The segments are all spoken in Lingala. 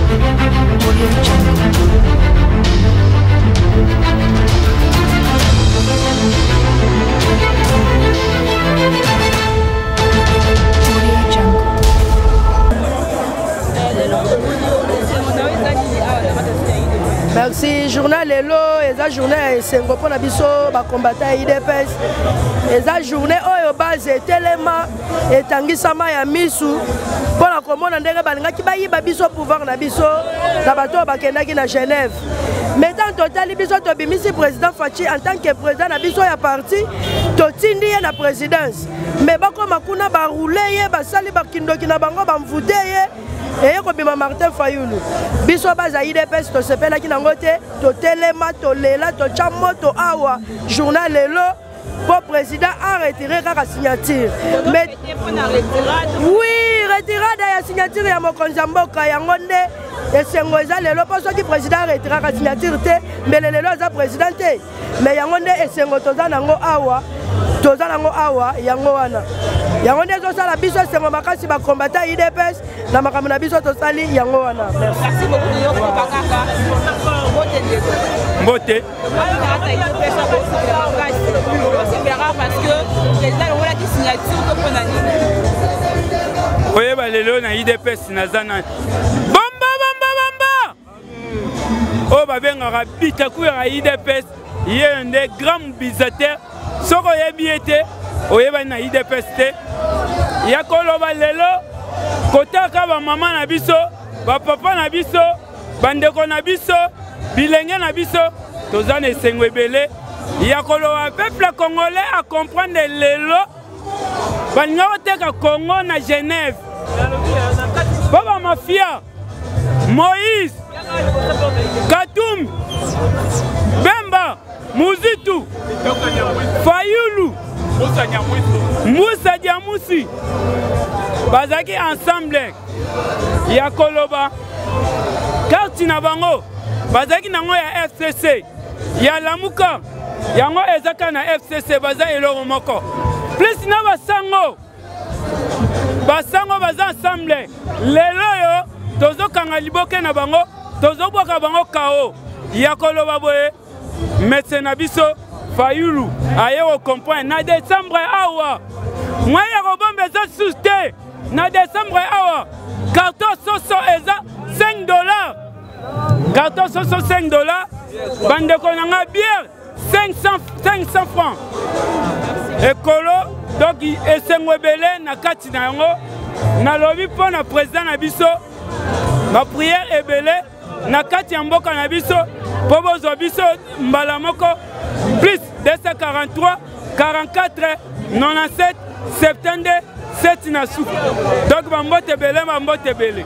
Merci. Journal Lelo, eza journée esengo pona biso ba combattant IDPS. Eza journée oyo base telema etangisama ya misu pona komona ndenge balingaki bayiba biso pouvoir na biso na bato bakendaki na Genève. Maintenant total biso to bimisi président Fachi en tant que président na biso ya parti totindi ye na présidence. Mais bako makuna ba rouler ye ba sali ba kindoki na bango ba mvude ye. Et comme Martin Fayoulou, biso baza IDPS to sepela ki nango te, to telema to lela to chamoto awa journal Lelo pour président a retiré la signature. Mais oui, retirade ya signature ya mokonzi mboka yango nde esengo eza lelo pour soki président a retiré la signature te, mais lelo za président te. Mais yango nde esengo toza nango awa. Toza nango awa yango wana. Yango nde zo sala biso sengo makasi ba combattant IDPS na makambo na biso to sali yango wana. Merci beaucoup de yoko bakaka. Mbote. Parce que les gens ont la signature que pour nani. Oye ba lelo na IDPS na zana. Bamba bamba bamba. Oh ba benga bita ku ya IDPS, il y a un des grands mobilisateurs. Soko yebiete oyeba na IDPS te ya koloba lelo kotaka ba mama na biso ba papa na biso bandeko na biso bilenge na biso tozana esengo ebele ya koloba peuple congolais à comprendre lelo baninga oteka Congo na Genève baba mafia Moïse Katum Bemba Muzitu Fayoulou Moussa Diamousi bazaki ensemble ya koloba carte na bango bazaki nango ya FCC ya lamuka yango ezaka na FCC baza eloko moko plus na basango baza ensemble lelo yo tozokanga liboke na bango tozobwaka bango kao ya koloba boye médecin na biso Fayoulou aye au comprendre na décembre awa moi ya robombe za susté na décembre awa carton soso eza $5 carton soso $5 bandeko nanga bière 500 francs ekolo donc esengo ebele na kati na yango na lobi po na président na biso ma prière ebele na kati ya mboka na biso po bozwa biso mbala moko plus 243 44 97 72 7 na suku donc bambote ebele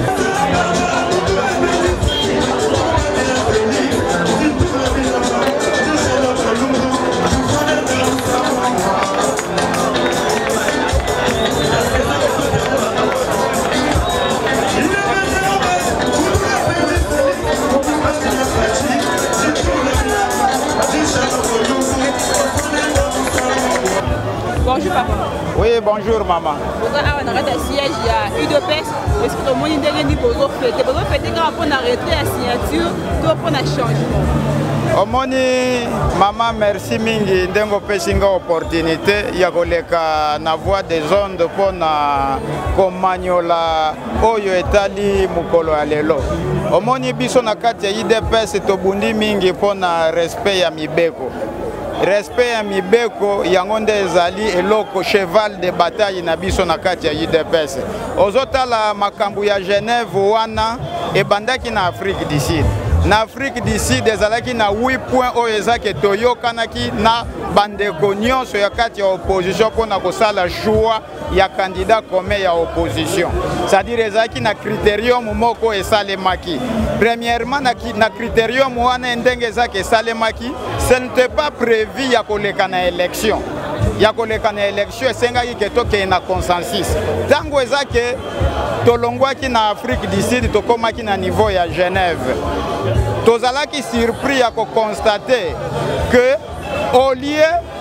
Bonjour papa. Oui, bonjour maman. Vous avez un siège à UDPS. Est-ce que tout le monde est fêté? Vous fêtez quand on arrête la signature, pour un changement. Omoni maman merci mingi ndengo pesinga opportunité ya koleka na voix des ondes pona komanyola oyo etali mukolo ya lelo. Omoni biso na kati ya IDPS tobundi mingi pona respect ya mibeko. Respect ya mibeko yango nde ezali eloko cheval de bataille na biso na kati ya IDPS. Ozotala makambu ya Genève wana ebandaki na Afrique du Sud. Na Afrique du Sud ezalaki na 8 points oyo ezaki toyokanaki na bandeko nyonso ya kati ya opposition pona kosala choix ya candidat commun ya opposition. C'est-à-dire ezalaki na critérium moko esalemaki. Premièrement na critérium wana ndenge ezaki esalemaki, ce n'était pas prévu ya koleka na élection. Ya koleka na élection esengaki ke toke na consensus. Tango ezaki tolongwaki na Afrique du Sud tokomaki na niveau ya Genève. Tozalaki surpris à constater que au lieu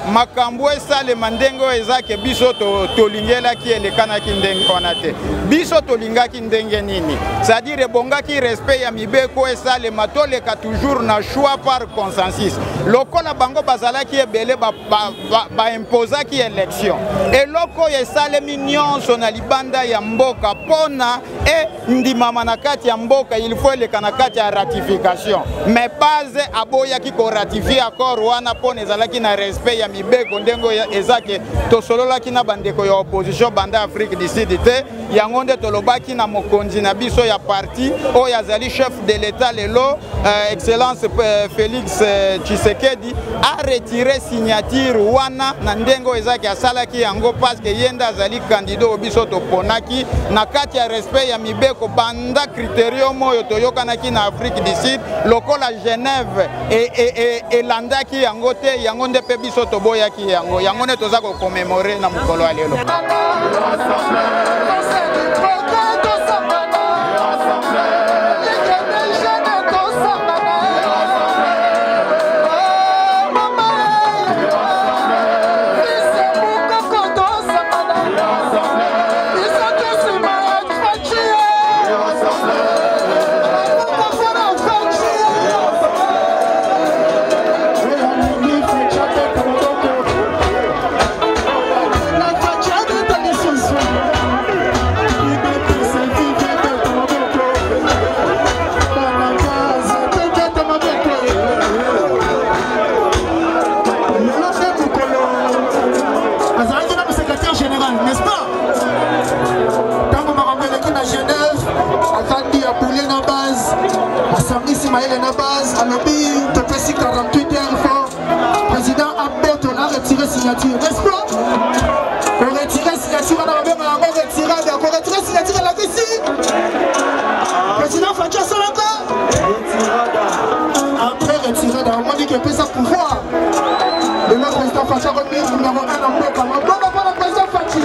makambo esalema ndenge oyo ezake biso tolingelaki elekanaki ndenge wana te. Biso tolingaki ndenge nini, c'est-à-dire ebongaki respect ya mibeko esalema toleka toujours na choix par consensus. Lokola bango bazalaki ebele baimposaki élection eloko oyo esalemi nyonso na libanda ya mboka pona ndimama na kati ya mboka il faut eleka na kati ya ratification, mais base aboyaki koratifie accord wana pona ezalaki na respect ya mibeko ndengo ezake tosololaki na bandeko ya opposition banda Afrique du Sud te yango nde tolobaki na mokonzi na biso ya parti oyo azali chef de l'état lelo excellence Félix Tshisekedi a retiré signature wana na ndengo ezaki asalaki yango parce que yenda azali candidat obiso toponaki na kati ya respect ya mibeko banda criterium oyo toyokanaki na Afrique du Sud lokola Genève elandaki yango te yango nde pe biso toboyaki yango nde toza ko commémorer na mokolo ya lelo. Na base, à l'obéi, de précis 48 heures fort. Président Abdel, on a retiré signature, n'est-ce pas? On retire signature, on a retiré signature à la Russie. Président Fatia Solaka. Après retiré, on dit qu'il peut ça pouvoir. Le président Fatia remis numéro 1 en bloc. Bon, le président Fatia.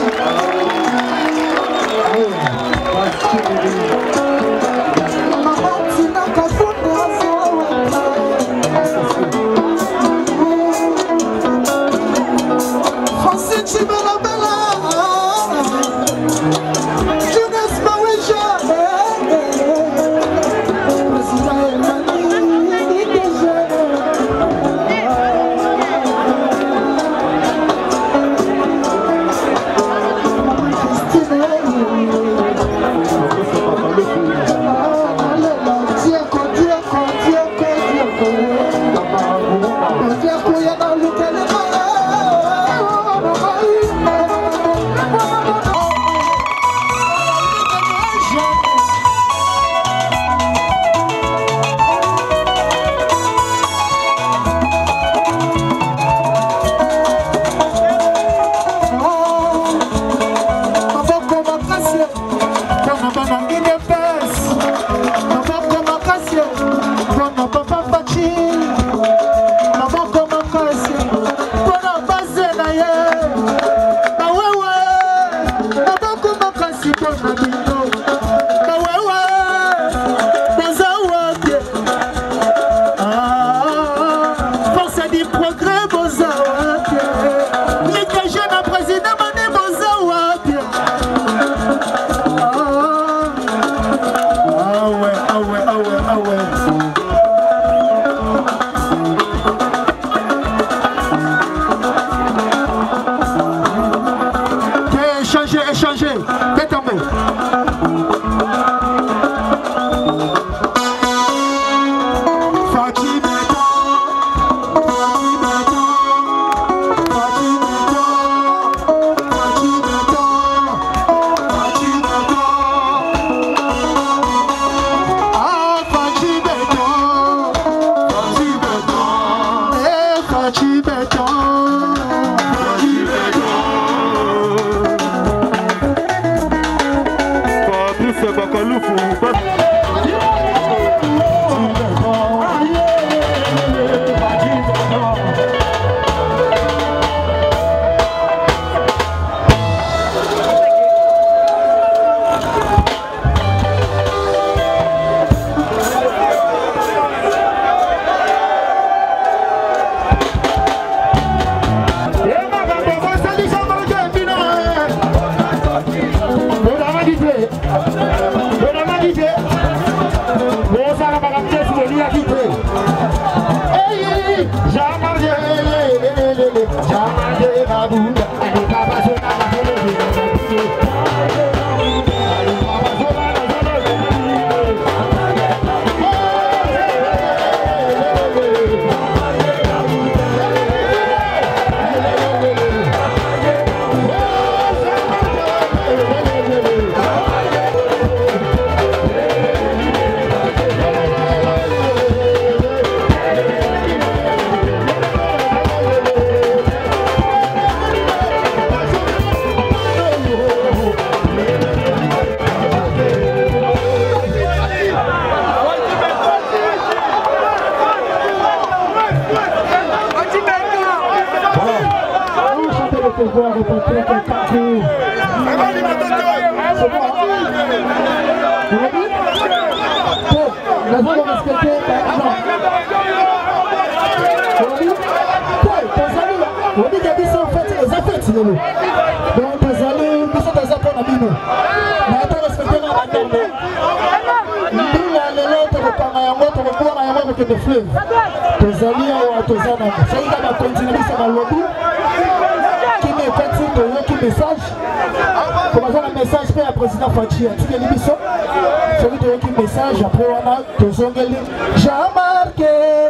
message pour le président Fachi. Celui qui message après on a j'ai marqué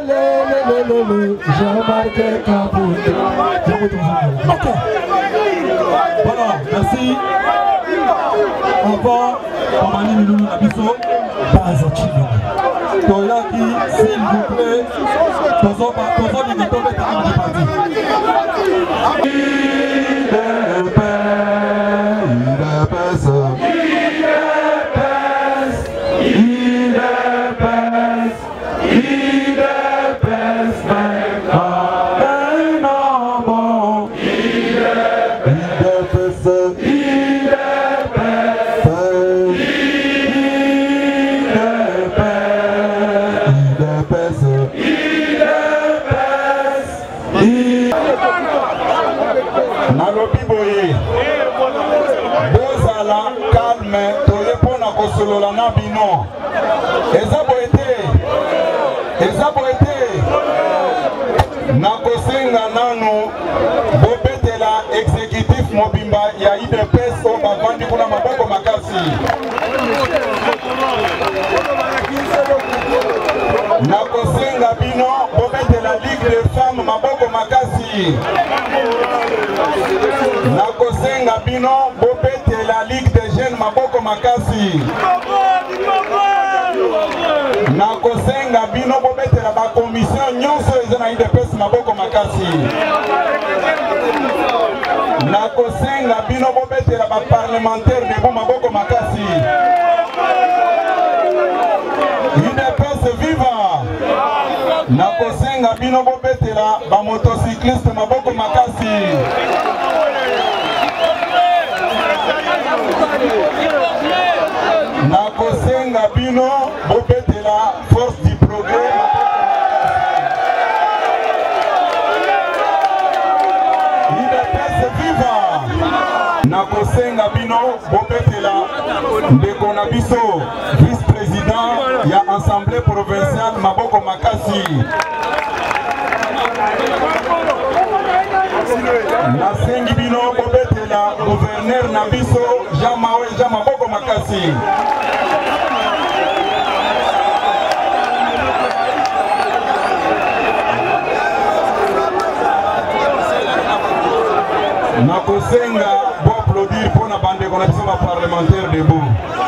j'ai marqué ok. Voilà, merci. Encore, Pamani Milou Nabiso, base Chino. Toyaki, s'il vous plaît, Tozo Nigito est à du parti. Nakosenga nano bobetela exécutif mobimba ya IDPS o bavandi kuna maboko makasi. Nakosenga bino bobetela Ligue des femmes maboko makasi. Nakosenga bino bobetela Ligue des jeunes maboko makasi. Nakosenga bino bobetela ba commission nyonso ezana IDPS maboko makasi. Nakosenga bino bobetela ba parlementaire de bo maboko makasi. IDPS viva. Nakosenga bino bobetela ba motocycliste maboko makasi. Nakosenga bino bobetela force du progrès. IDPS viva. Nakosenga bino bobetela ndeko na biso vice-président ya assemblée provinciale maboko makasi. Nasengi bino bobetela gouverneur na biso Jean Mawe Jean maboko makasi. Nakosenga bo applaudir pour na bande qu'on a besoin de parlementaire debout.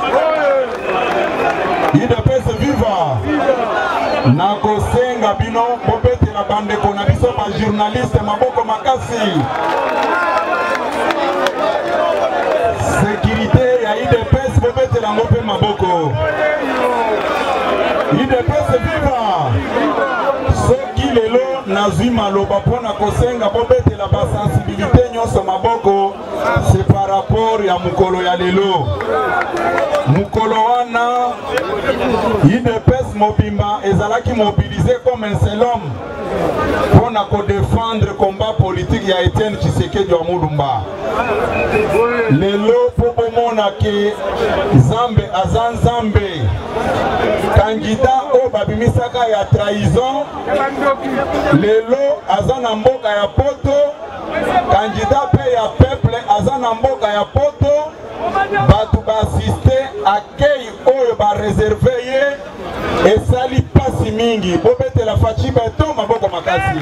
IDPS viva. Nakosenga bino bobete la bande qu'on a besoin de journaliste maboko makasi. Sécurité ya IDPS bobete la ngope maboko. IDPS viva. Soki lelo nazwi maloba pona kosenga bobete la ba sensibilité nyonso maboko, c'est par rapport ya mukolo ya lelo. Mukolo wana IDPS mobimba ezalaki mobilisé comme un seul homme pona ko défendre combat politique ya Etienne Tshisekedi wa Mulumba. Lelo po bomona ke Zambe azan Zambe candidat o babimisaka ya trahison. Lelo azana mboka ya poto candidat pe ya peuple azana mboka ya poto. Batu ba assister accueil oyo ba réservé ye esali pasi mingi bobete la fachi beto maboko makasi.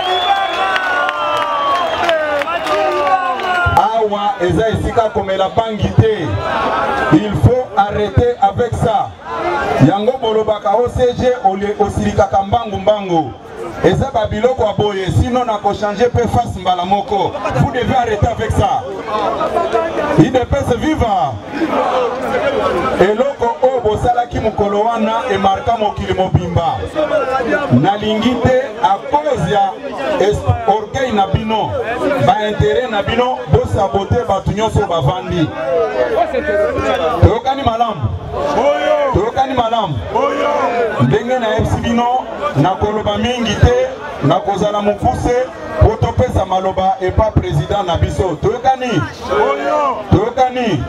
Awa eza esika komela bangi te. Il faut arrêter avec ça. Yango bolobaka OCG osilika kambangu mbangu. Eza babiloko aboye sinon nako changer pe face mbala moko. Vous devez arrêter avec ça. IDPS viva. Eloko o bosala ki mokolo wana emarka mokili mobimba nalingi te a cause ya orgueil na bino baintere na bino bosabote bato nyonso bavandi toyokani malamu toyokani malamu ndenge nayebisi bino nakoloba mingi te nakozala mokuse po topesa maloba epa président na biso toyokani toyokani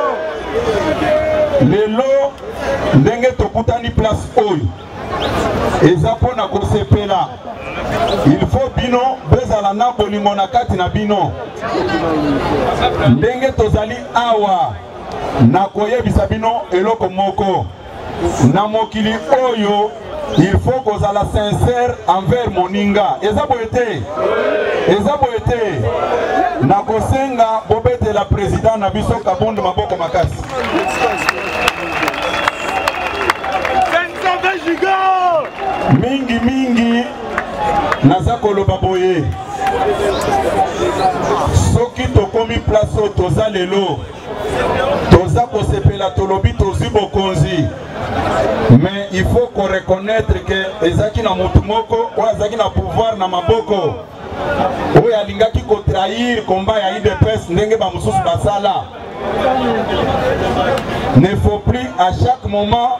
lelo ndenge tokutani place oyo eza mpona kosepela il faut bino bezala na bolingo na kati na bino ndenge tozali awa na koyebisa bino eloko moko na mokili oyo il faut kozala sincère envers moninga eza boye te eza boye te na kosenga bobetela président na biso Kabound maboko makasi mingi mingi naza koloba boye soki tokomi place oyo toza lelo toza kosepela tolobi tozwi bokonzi mais il faut qu'on reconnaître que ezaki na motu moko oyo azaki na pouvoir na maboko oyo alingaki kotrahir combat ya UDPS ndenge bamosusu basala ne faut plus à chaque moment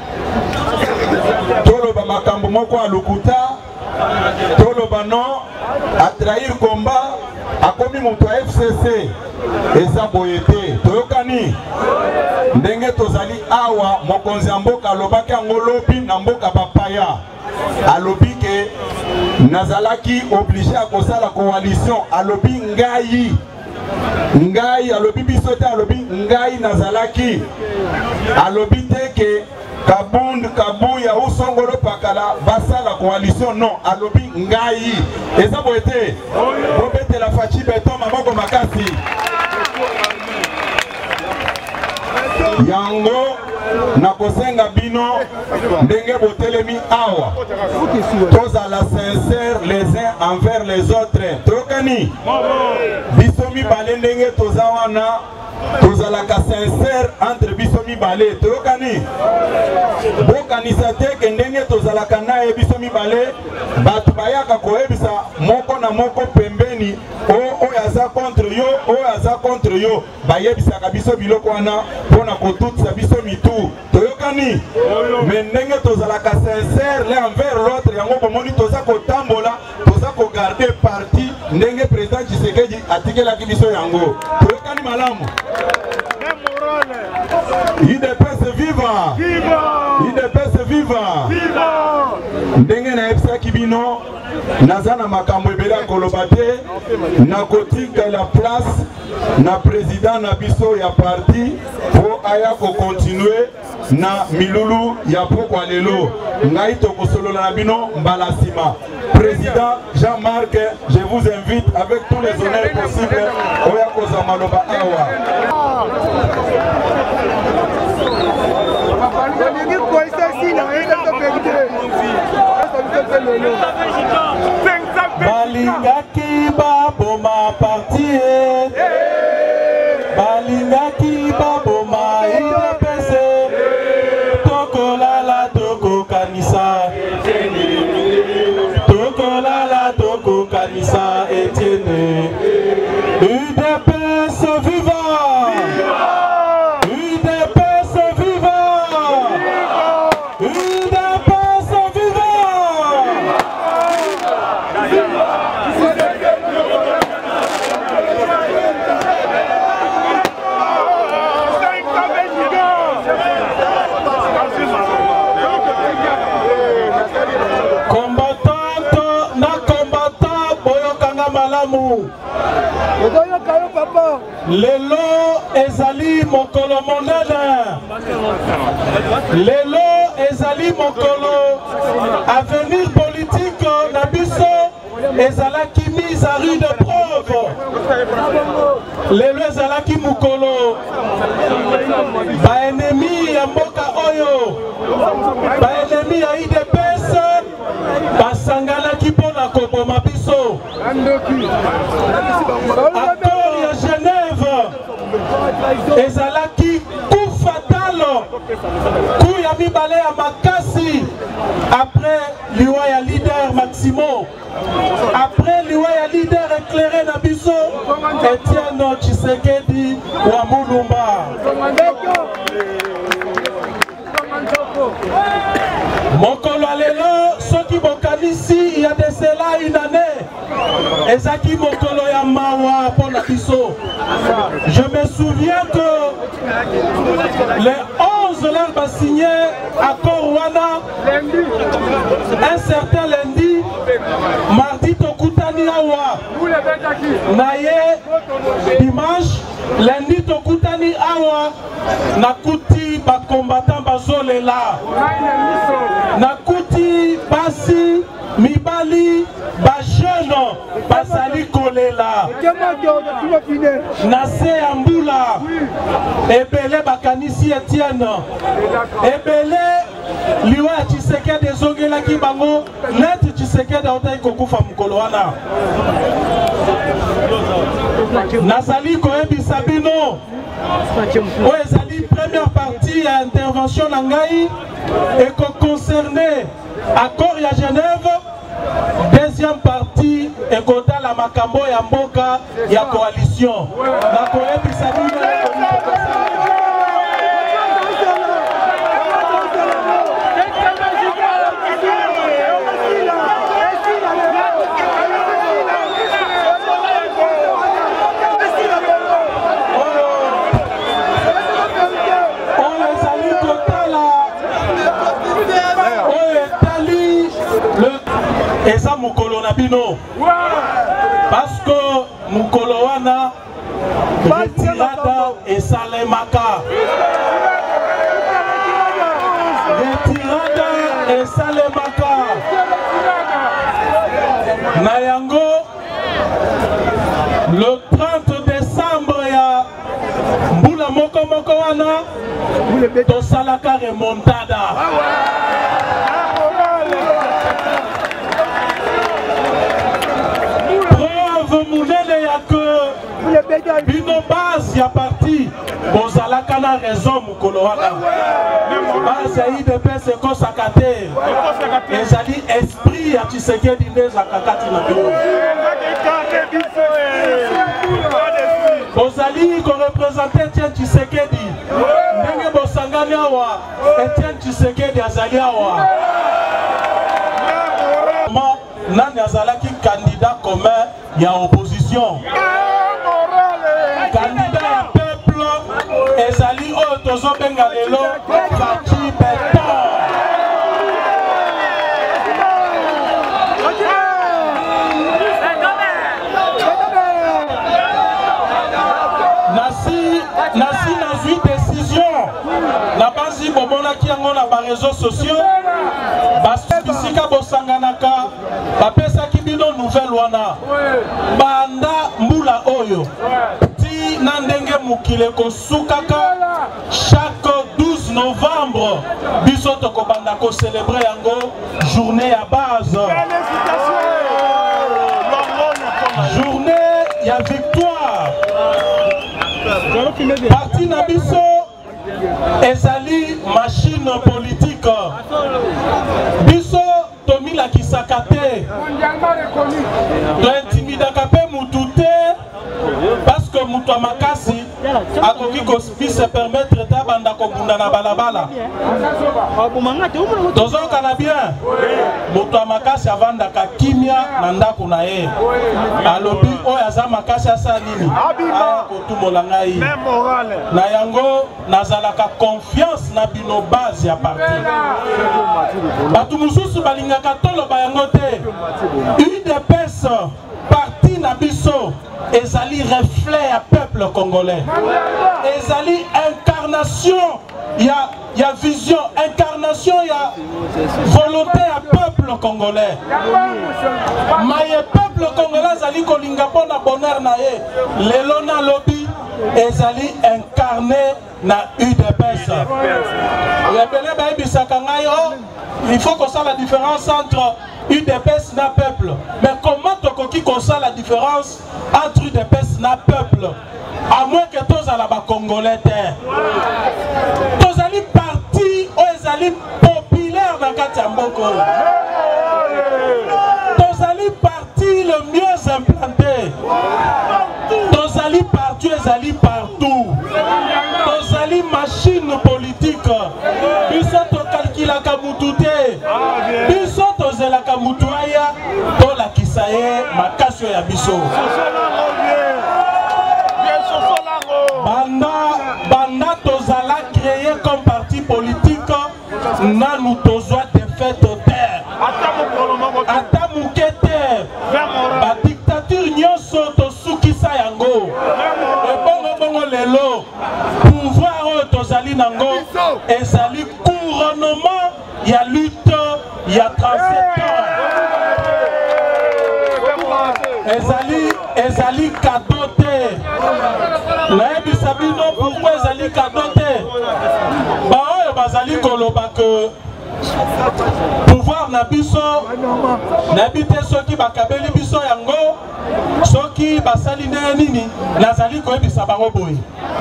toloba makambo moko ya lokuta toloba non atrahir combat akomi moto ya FCC eza boye te toyokani ndenge tozali awa mokonzi ya mboka alobaki yango lobi na mboka bapaya alobi ke nazalaki obligé à kosala coalition alobi ngai alobi biso te alobi ngai nazalaki alobi te ke Kabound Kabuya ou Songolo Pakala basala coalition non alobi ngai eza boye te bobete la fachi beton maboko makasi yango nakosenga bino ndenge botelemi awa tozala sincère les uns envers les autres tokani biso mibale ndenge toza wana tozalaka sincère entre biso mibale tokani bokanisa te ke ndenge tozalaka naye biso mibale bato bayaka koyebisa moko na moko pembeni oyo aza contre yo oyo aza contre yo bayebisaka biso biloko wana mpona kotutisa biso mitu toyokani me ndenge tozalaka sincère l'un envers l'autre yango bomoni toza kotambola toza kogarde parti ndenge président Tshisekedi atikelaki biso yango toyokani malamu UDPS viva! UDPS viva! Ndenge na ebisaki bino naza na makambo ebele koloba te na kotika la place na président na biso ya parti po aya ko continuer na milulu ya pokwa lelo ngai tokosolola na bino mbala sima. Président Jean-Marc, je vous invite avec tous les honneurs possibles oya koza maloba awa. Balingaki baboma parti balingaki baboma UDPS tokolala tokokanisa tokolala tokokanisa Etienne UDPS viva UDPS viva UDPS viva lelo ezali mokolo monene lelo ezali mokolo avenir politique na biso ezalaki mise à rude preuve lelo ezalaki mokolo baennemi ya mboka oyo baennemi ya UDPS basanganaki mpona koboma biso accord ya Genève ezalaki coup fatal coup ya mi balé à Makassi. Après Liwaya leader Maximo. Après Liwaya leader éclairé Nabiso. Etienne Tshisekedi Wamulumba. Mokolo alelo soki bokanisi il y a de cela une année. Ezaki mokolo ya mawa pona biso. Je me souviens que les 11 là va signer accord wana un certain lundi, mardi tokutani awa. Naye dimanche, lundi tokutani awa nakuti ba combattant bazolela. Nakuti basi mibali ba jeune basali kolela. Nase ambula ebele bakanisi Etienne. Ebele liwa Tshisekedi ezongela ki bango net Tshisekedi autai kokufa mukolo wana. Nazali koyebisa bino oyo ezali première partie ya intervention na ngai eko-concerné accord ya Genève. Deuxième partie ekotala makambo ya mboka ya coalition. Nakoyebisa bino eza mukolo na bino parce que mukolo wana retirada esalemaka. Retirada esalemaka na yango le 30 décembre ya mbula moko wana tosalaka remontada. Munene ya que bino base ya parti bozalaka na raison mukolo wana. Base ya IDPS ekosaka te. Ezali esprit ya Tshisekedi nde ezalaka kati na bino. Bozali korepresente Etienne Tshisekedi. Ndenge bosangani awa Etienne Tshisekedi azali awa. Nani azalaki candidat commun ya opposition. Candidat ya peuple ezali oyo tozobenga lelo Fachi Beton. Nasi nazwi décision na basi bomonaki yango na ba réseaux sociaux basika bosanganaka bapesaki bino nouvelle wana banda mbula oyo ti na ndenge mokili kosukaka chaque 12 novembre biso tokobanda ko célébrer yango journée ya base, journée ya victoire. Parti na biso ezali machine politique. Biso tomila kisakate. To intimidaka pe mutu te parce que mutu makasi akoki se permettre ta banda kobunda na balabala. Tozoka na bien. Mutu makasi avandaka kimia na ndako na ye. Alobi oyo aza makasi asa nini? Aya kotumola ngai. Na yango nazalaka confiance na bino base ya parti. Batu mususu balingaka toloba yango te. UDPS parti na biso ezali reflet ya peuple congolais. Ezali incarnation ya vision, incarnation ya volonté ya peuple congolais. Maye peuple congolais ezali kolinga pona bonheur na ye. Lelo na lobi ezali incarné na UDPS. Rebele baibisaka ngai o, il faut qu'on sache la différence entre UDPS na peuple. Mais comment tokoki qu'on sache la différence entre UDPS na peuple? À moins que tous à la Congolais. Tous ali parti ou ezali tozali populaire na kati ya mboka oyo. Tozali parti le mieux implanté. Tozali parti ezali partout. Tozali machine politique. Biso tokalkilaka mutu te. Biso tozelaka mutu aya tolakisa ye makasi ya biso. Banda tozala créé comme parti politique, nanu tozwa défaite terre. Ata muke terre. Ba dictature nyonso tosukisa yango. Bongo lelo pouvoir oyo tozali nango ezali couronnement ya lutte ya 37 ans. Ezali cadeau te. Nayebisa bino pourquoi ezali cadeau te. Ba oyo bazali koloba que pouvoir na biso nayebi te soki bakabeli biso yango soki basali nde nini nazali koyebisa bango boye.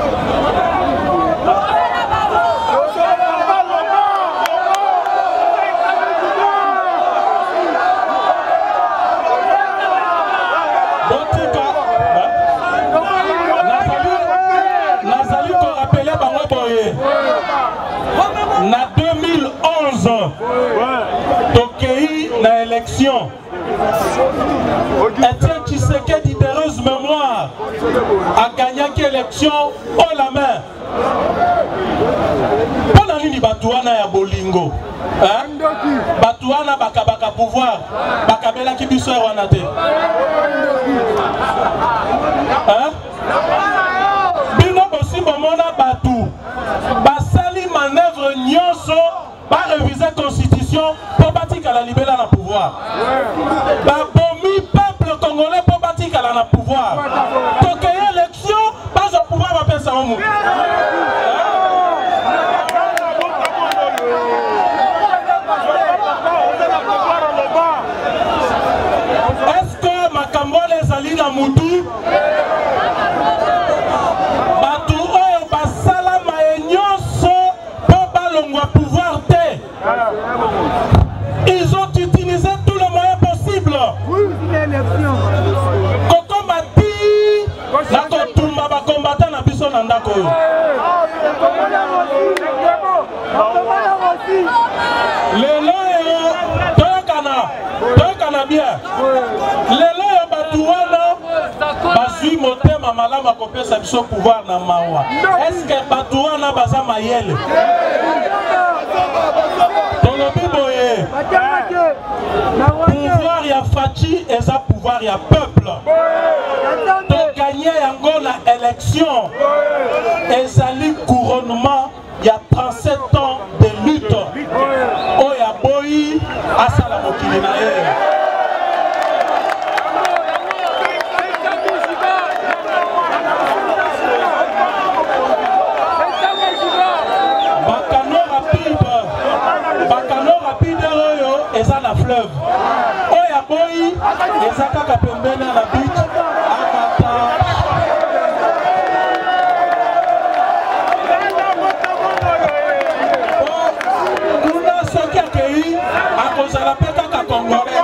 Na 2011, Tokei na élection. Etienne Tshisekedi d'heureuse mémoire a gagné l'élection haut la main. Pendant nini batuana ya bolingo, batuana bakabaka pouvoir, bakabela kibiso ya wanate. Bino bosimbo mona batu. Basali manœuvre nyonso ba réviser constitution pour bâtir la liberté dans le pouvoir. Babomi peuple congolais pour bâtir la pouvoir. Donc élection pas au pouvoir va penser au monde. Est-ce que makambo les ali na mutu? Ils ont utilisé tous les moyens possibles. Koko mati na kotumba ba combattant na biso na ndako. Lelo toyokana bien. Lelo yo batuwana bazui motema malama kopesa biso pouvoir na mawa. Est-ce que batuwana baza mayele? Pouvoir ya Fachi et ça pouvoir ya peuple. Pour gagner yango la élection. Et ça li couronnement il y a 37 ans de lutte. Oya boyi asala mokili na ye. Et ça la fleuve. Oya boyi, et ça kaka pembena la beach. Kuna soki akei, akozala pe kaka congolais.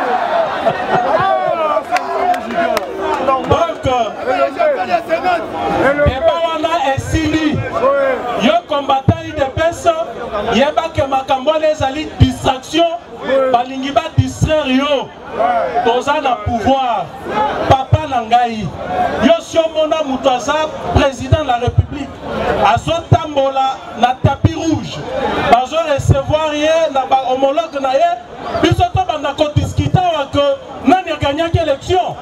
Donc, eba wana esili. Yo combattant UDPS, yeba ke makambo ezali distraction. Balingi ba distraire yo. Toza na pouvoir. Papa Nangai. Yo siomona mutoza président de la République. Azo tambola na tapis rouge. Bazo recevoir ye na ba homologue na ye. Biso to banda ko discuter wa que nani a gagné l'élection.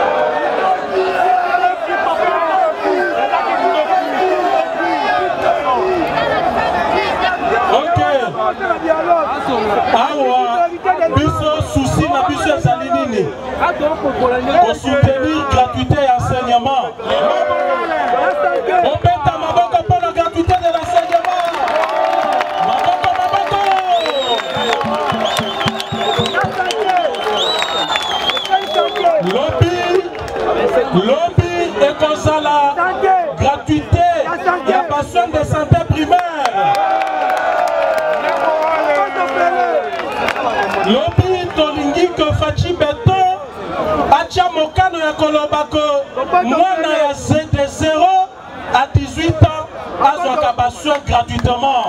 Awa, biso souci na biso ezali nini? Pour soutenir gratuité et enseignement. On pète maboko pour la gratuité de l'enseignement. Maboko. Lobby et consala gratuité. Il y a besoin de santé primaire. ya kolobako mwana ya de 0 à 18 ans azwaka basoin gratuitement.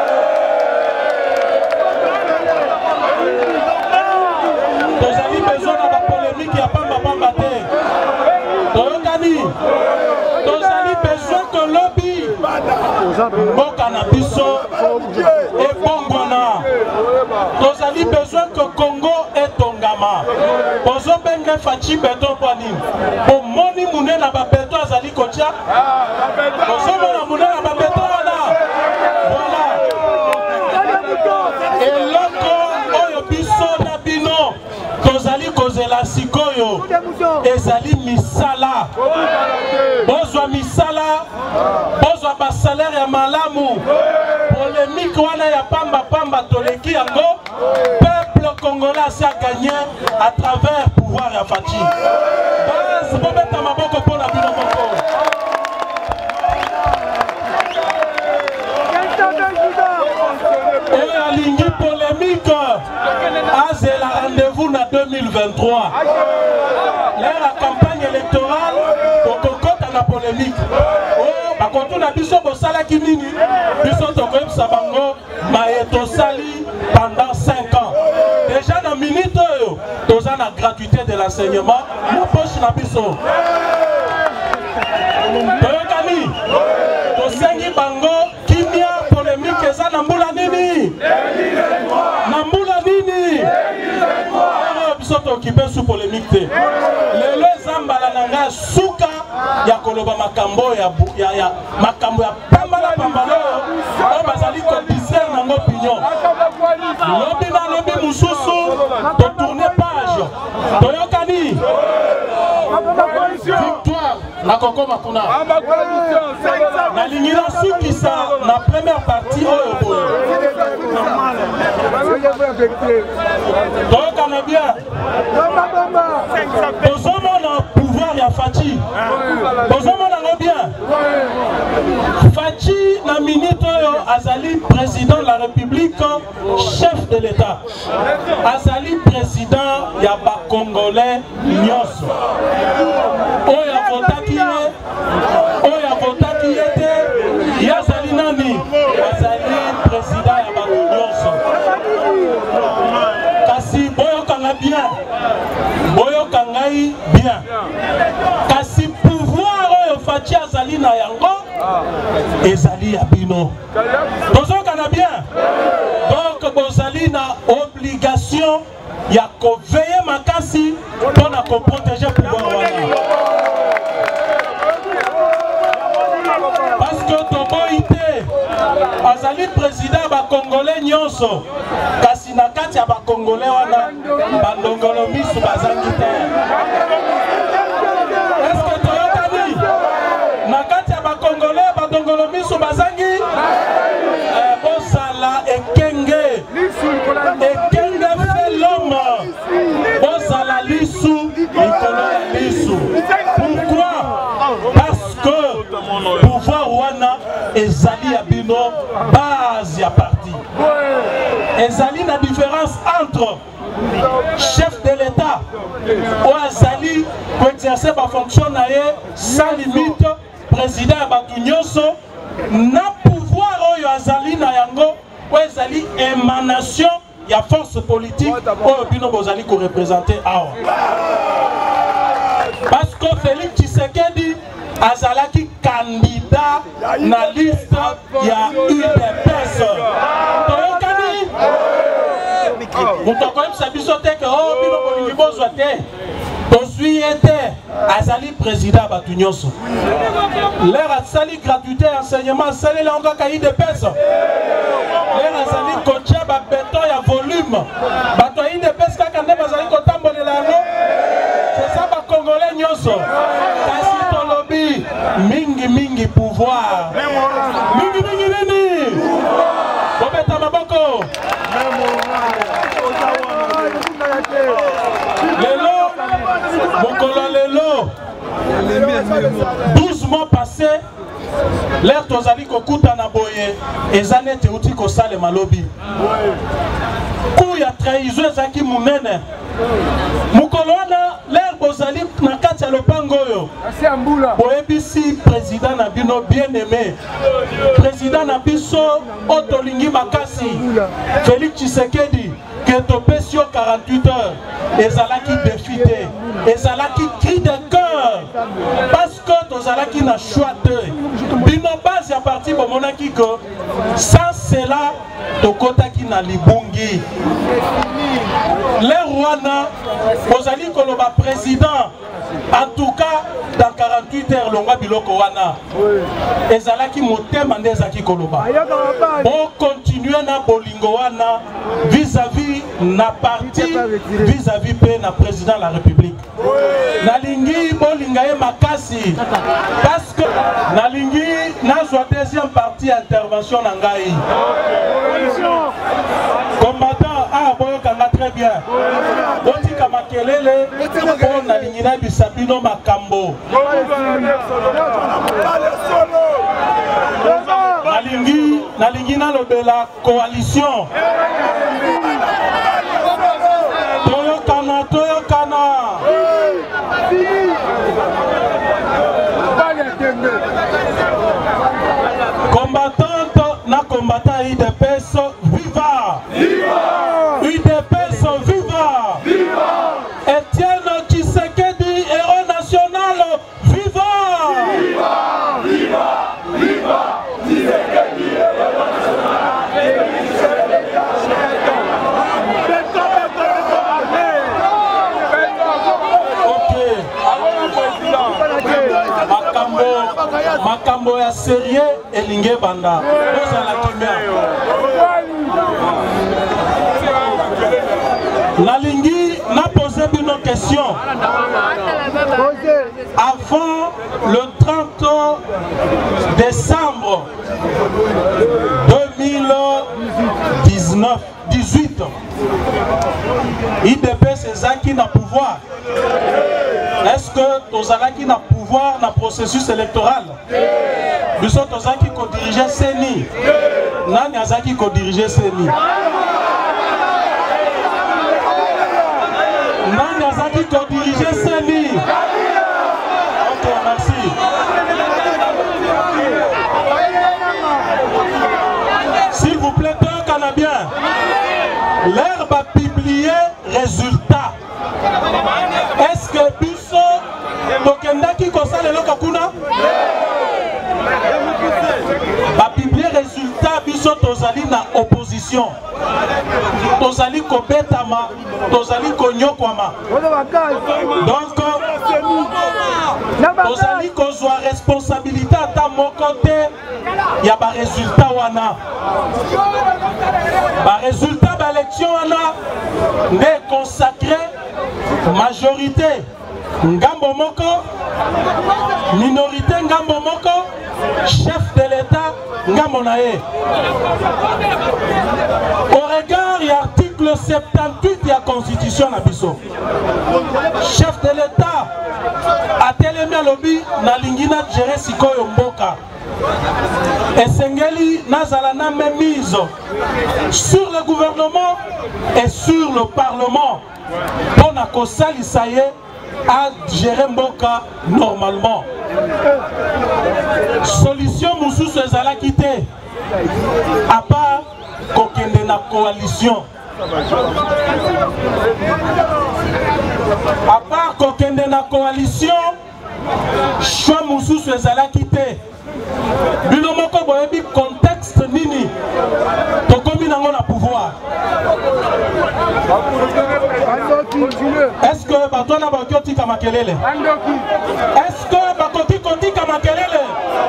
Tozali besoin na ba polémique ya pamba pamba te. Toyokani. Tozali besoin que lobby mboka na biso ebongwana. Tozali besoin que Congo etongama. Bozo benge fachi beton poni. Bo moni mune na ba beton azali kotia. Bozo mona mune na ba beton wana. Voilà. Et loko oyo biso na bino tozali kozela sikoyo ezali misala. Bozwa misala, bozwa ba salaire ya malamu. Polémique wana ya pamba pamba toleki yango. Peuple congolais a gagné à travers pouvoir ya Fachi. Base bobeta maboko pona bino moko. Et la ligne polémique a la rendez-vous en 2023. La campagne électorale pour qu'on la polémique. Oh, par contre, on a biso bosala kimini. Biso tokoyeb sabango maeto sali pendant 5 ans. Déjà dans minute tous la gratuité de l'enseignement, la poche na biso. Toyokani. Tosengi bango kimia polémique eza na mbula nini? Na mbula nini? Biso tokipe sous polémique te. Lelo ezambala nanga suka ya koloba makambo ya makambo ya pambala pambalo o bazali ko discer nango opinion. Lobi na lobi mususu to tourner page. Toyokani. Victoire na Koko Makuna. Na lingina sukisa na première partie oyo boyo. Toyokana bien. Tozomona pouvoir ya Fachi. Tozomona bien. Fachi na minute oyo azali président de la République, chef de l'État. Azali président ya ba Congolais nyonso. Oyo votaki ete yazali nani azali président ya bato nyonso. Kasi boyokanga bien, boyokangai bien. Kasi pouvoir oyo Fachi azali na yango ezali ya bino. Tozokana bien. Donc bozali na obligation ya ko veiller makasi pour na ko protéger pouvoir wana. Parce que Toboïté azali président ba Congolais nyonso kasi na kati ya ba Congolais wana bandongolo misu bazangi te. Est-ce que toyokani na kati ya ba Congolais bandongolo misu bazangi bozala ekenge fait l'homme bozala lisu likolo ya lisu. Pourquoi? Parce que pouvoir wana ezali ya bino base ya parti. Ezali na différence entre chef de l'État ou azali pour exercer ma fonction na ye sans limite président ya bato nyonso na pouvoir oyo azali na yango ou ezali émanation ya force politique oyo bino bozali ko représenter awa. Parce que Félix Tshisekedi azalaki candidat na liste ya UDPS. Toyokani? Mutokoyeb sabiso te ke oh bino bolingi bozwa te. Tozwi ete azali président bato nyonso. L'air asali gratuité enseignement asali la ngaka UDPS. L'air azali kotia ba beton ya volume. Bato UDPS kaka nde bazali kotambolela yango. C'est ça ba Congolais nyonso. Kasi tolobi mingi pouvoir. Mingi nini? Bobeta maboko. Lelo Mokolo lelo 12 mois passés. L'air tozali kokuta na boye ezanete uti ko sale malobi. Ku ya trahison ezaki munene mokolo wana l'air bozali na kati ya lopango oyo boyebisi président na bino bien aimé président na biso oyo tolingi makasi Félix Tshisekedi ke topesi yo 48 heures ezalaki défi te ezalaki cri de cœur parce que tozalaki na choix te bino base ya parti bomonaki que sans cela tokotaki na libungi l'air wana bozali koloba président en tout cas dans 48 heures longwa biloko wana ezalaki motema nde ezalaki koloba bon continuer na bolingo wana vis-à-vis na parti vis-à-vis pe na président de la République nalingi bolinga ye makasi parce que nalingi nazwa deuxième partie intervention na ngai combattant boyokanga très bien botika makelele po nalingi na bisabino makambo nalingi nalobela coalition toyokana combattante na combattant UDPS viva UDPS viva Etienne Tshisekedi héros national viva Tshisekedi héros makambo ya sérieux elinge banda ozala kimia nalingi na poser bino question avant le 30 décembre 2018 IDPS ezaki na pouvoir. Est-ce que tozalaki na pouvoir na processus électoral? Biso tozalaki ko diriger CENI. Nani azaki ko diriger CENI? Nani azaki ko diriger CENI? Ok, merci. S'il vous plaît, un Canadien. L'herbe a publié résultat. Est-ce que biso tokendaki kosala eloko kuna? Ba publier résultat biso tozali na opposition. Tozali kobetama, tozali konyokwama. Donc tozali kozwa responsabilité ata moko te ya ba résultat wana. Ba résultat ba élection wana ne consacré majorité ngambo moko, minorité ngambo moko, chef de l'État ngambo nae. Au regard de l'article 78 de la Constitution na biso, chef de l'État a telemi alobi na lingina gérer sikoyo mboka. Esengeli nazala na mise sur le gouvernement et sur le Parlement pour na kosalisa ye à gérer mboka normalement. Solution mususu ezalaki te à part kokende na coalition. À part kokende na coalition, choix mususu ezalaki te. Bino moko boyebi contexte nini tokomi nango na pouvoir. Est-ce que batona bakoti kamakelele? Est-ce que bakoti koti kamakelele?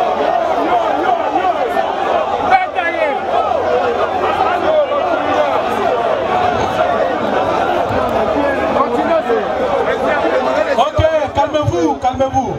Ok, calmez-vous, calmez-vous.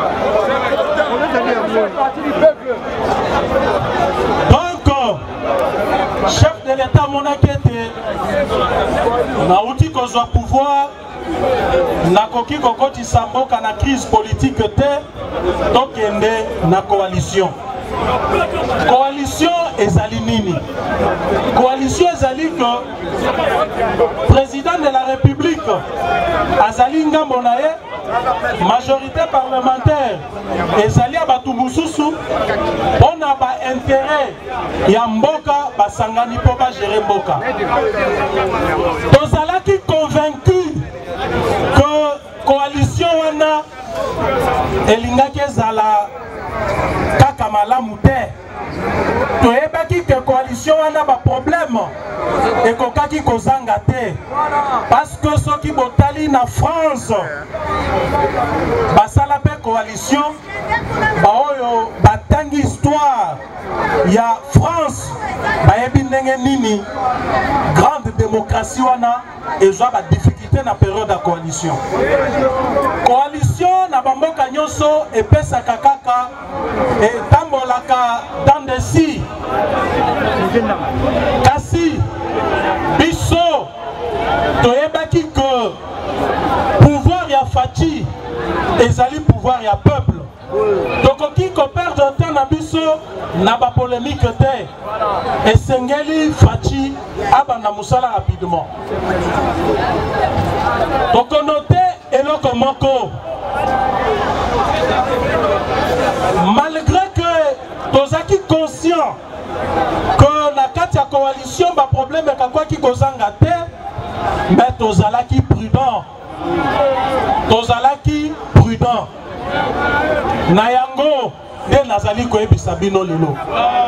Donc, chef de l'État monakete, na outi kozwa pouvoir, na koki kokoti samboka na crise politique te, tokende na coalition. Coalition ezali nini? Coalition ezali que président de la République azali ngambo na ye majorité parlementaire ezali ya bato mosusu mpona baintérêt ya mboka basangani mpo bagere mboka. Tozalaki convaincu que coalition wana elingaki ezala kaka malamu te. Toyebaki ke coalition wana ba problème ekokaki kozanga te parce que soki botali na France basala pe coalition baoyo batangi histoire ya France bayebi ndenge nini grande démocratie wana ezwa ba difficulté na période ya coalition. Coalition na bamboka nyonso epesaka kaka etambolaka dans des si kasi biso toyebaki que pouvoir ya Faci ezali pouvoir ya peuple. Tokoki ko perdre temps na biso na ba polémique te esengeli Faci abanda musala rapidement. Tokonote eloko moko malgré que tozaki conscient que na kati ya coalition ba problème ekakwaki kozanga te mais tozalaki prudent. Tozalaki prudent. Na yango nde nazali koyebisa bino lelo.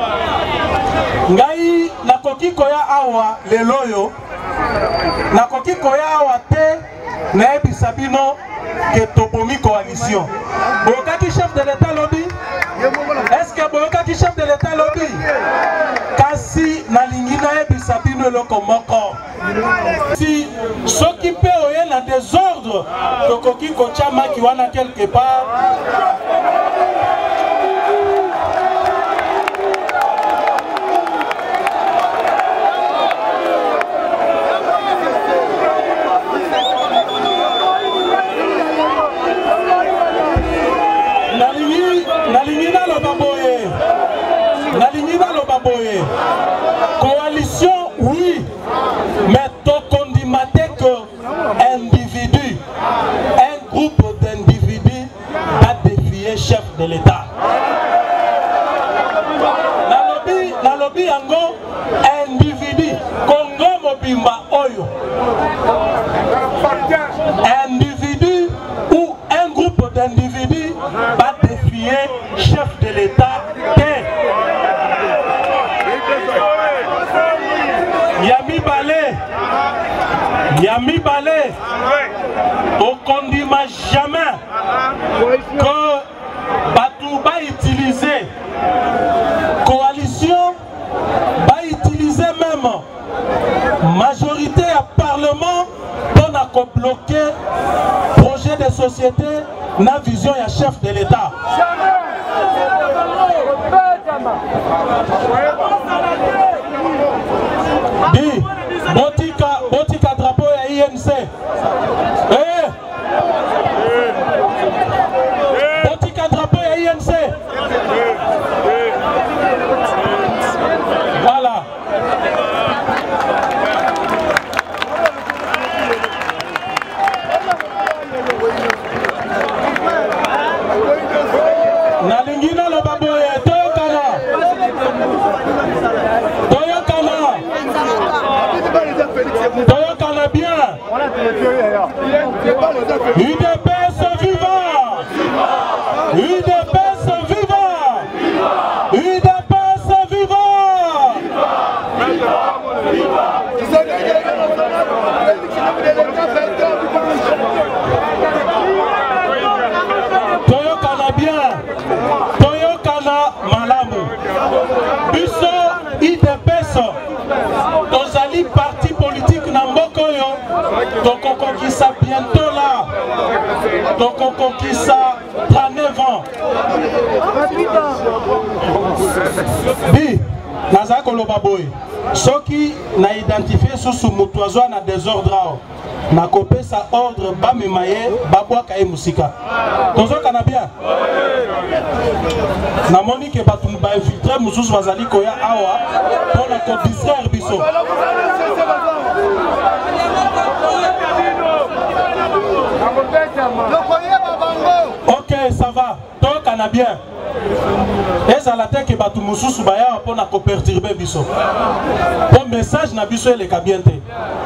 Ngai nakoki koya awa lelo yo. Nakoki koya awa te nayebisa bino ke tobomi coalition. Boyokaki chef de l'État lobby? Est-ce que boyokaki chef de l'État lobby? Kasi nalingi nayebisa bino eloko moko. Si soki pe oye na désordre tokoki kotia maki wana quelque part. Coalition, oui, mais tokondimate que individu, un groupe d'individus a défié chef de l'État. Na lobby yango individu, Congo Mobimba Oyo. Individu ou un groupe d'individus va défier chef de l'État. Yami Balé, on ne dit jamais que Batou va utiliser coalition, va utiliser même majorité à parlement pour bloquer projet de société, na vision ya chef de l'État. Dit, botika drapeau ya INC. Botika drapeau ya INC. Voilà. Nalingina lo baboye toyokana. Toyokana bien. UDPS vivant. UDPS vivant. UDPS vivant. Toyokana bien. Toyokana malamu. Biso UDPS. Tozali parti politique na mboko yo. Tokokokisa bientôt là. Tokokokisa 39 ans. Bi, nazako loba boy. Soki na identifié sous mutuazwa na désordre. nakopesa ordre bamema ye babwaka ye musika tozokana bien namoni ke bato bainfiltre mosusu bazali koya awa mpona kodistraire biso ok ça va tokana bien ezala te ke bato mosusu baya mpona koperturbe biso po message na biso eleka bien te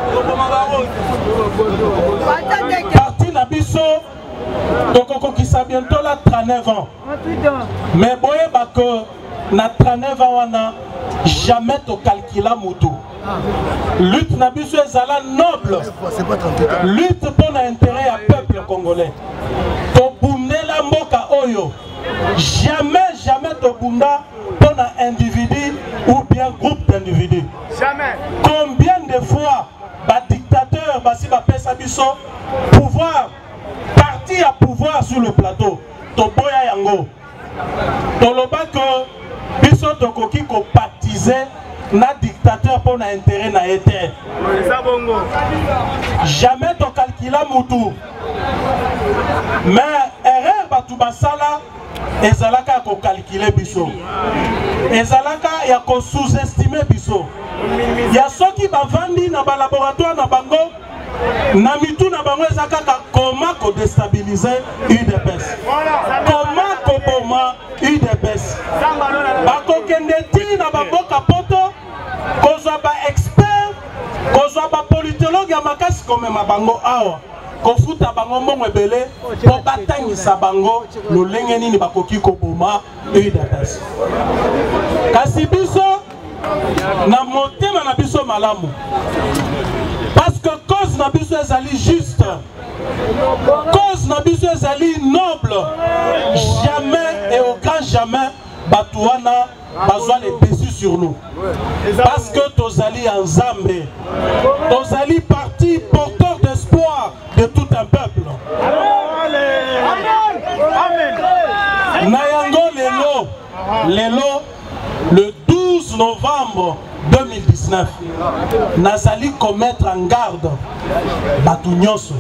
parti na biso tokokokisa bientôt la 39 ans mais boyeba ke na 39 ans wana jamais tocalcula motu lutte na biso ezala noble lutte mpona intérêt ya peuple congolais tobundela mboka oyo jamais tobunda mpona individu ou bien groupe d'individus combien de fois badictateur basi bapesa biso pouvoir parti à pouvoir sur le plateau toboya yango toloba que biso tokoki kopatize na dictateur pour na intérêt na été jamais to calcula mutu mais erreur batu basala ezalaka ko calculer biso ezalaka ya ko sous-estimer biso ya soki bavandi na ba laboratoire na bango na mitu na bango ezakaka comment ko déstabiliser UDPS comment ko boma UDPS bakokende ti na baboka poto kozwa ba expert kozwa ba politologue ya makasi komema bango awa kofuta bango mbongo ebele po batangisa bango lolenge nini bakoki koboma UDPS kasi biso na motema na biso malamu parce que cause na biso ezali juste cause na biso ezali noble jamais et au grand jamais bato wana bazwa les déçus sur nous parce que tozali ensemble tozali parti porteur d'espoir de tout un peuple na yango lelo le 12 novembre 2019 nazali commettre en garde bato nyonso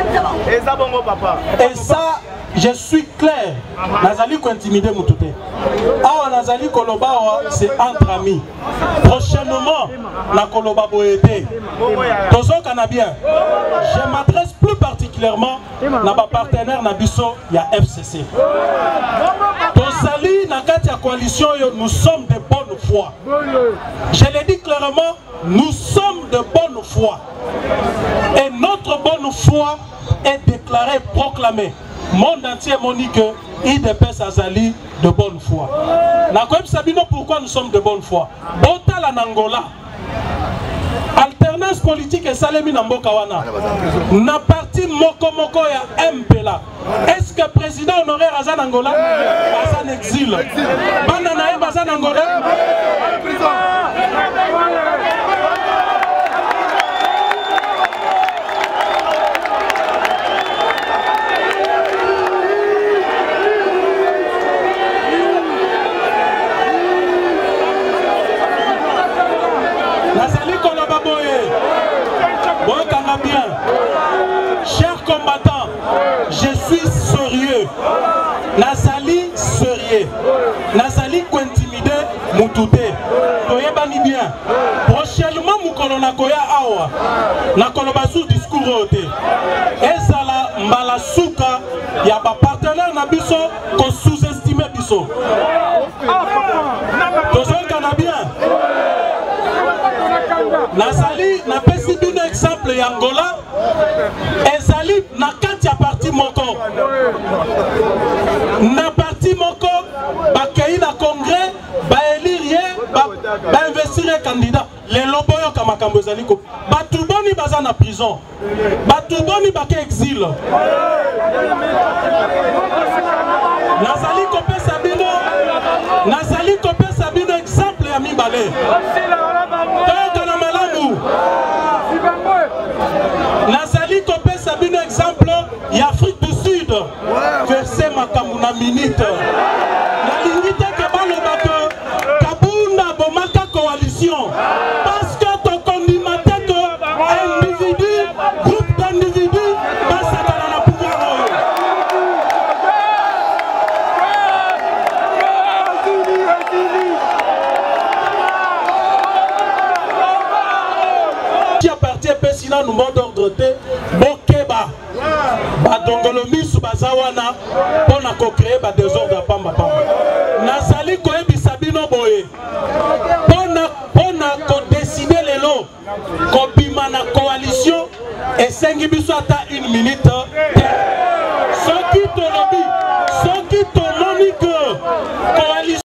et ça je suis clair nazali ko intimider mutu te awa nazali koloba c'est entre amis prochainement na koloba boyete tozokana bien je m'adresse plus particulièrement na ba partenaire na biso ya FCC tozali na kati ya coalition yo nous sommes de bonne foi je le dis clairement nous sommes de bonne foi et notre bonne foi est déclarée proclamée monde entier moni que IDPS azali de bonne foi. Nakoyeb sabino pourquoi nous sommes de bonne foi. Botala Nangola. Alternance politique et salemi na mboka wana. Na parti moko ya MPLA. Est-ce que président honoraire azan Angola azan exil? Bana na bazan Angola. Bien. Chers combattants, je suis sérieux. Nazali sérieux. Nazali ko intimider mutute. Toyebani bien. Prochainement mukolo nakoya awa. Nakolo basu discours ote. Ezala malasuka ya ba partenaire na biso ko sous-estimer biso. Tozokana bien. Nazali na pesi bino exemple ya Angola ezali na kati ya parti moko na parti moko bakei na congrès ba élire ba investir candidat lelo boyo kama makambo ezali ko batu boni baza na prison batu boni bake exil nazali kopesa bino exemple ya mibale nazali kopesa bino exemple ya Afrique du Sud verset makambo na minute nalingi te ke baloba ke Kabunda bomaka coalition parce que tokondima te ke individu groupe nanu mot d'ordre te bokeba badongolo misu baza wana mpona kocreye badésordre pambapamba nazali koyebisa bino boye mpona kodeside lelo kobima na coalition esengi biso ata 1 minute soki tolobi soki tomoni ke coalition